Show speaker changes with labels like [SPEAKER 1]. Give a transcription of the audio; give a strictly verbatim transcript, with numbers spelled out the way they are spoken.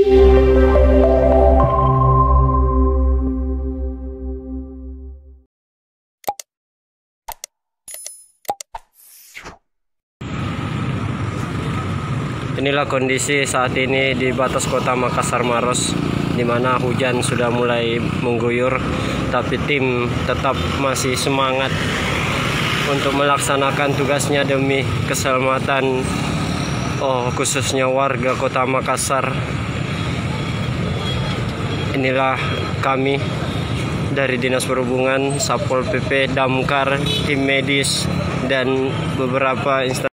[SPEAKER 1] Inilah kondisi saat ini di batas kota Makassar Maros, di mana hujan sudah mulai mengguyur, tapi tim tetap masih semangat untuk melaksanakan tugasnya demi keselamatan oh khususnya warga kota Makassar. Inilah kami dari Dinas Perhubungan, Satpol P P, Damkar, tim medis dan beberapa instansi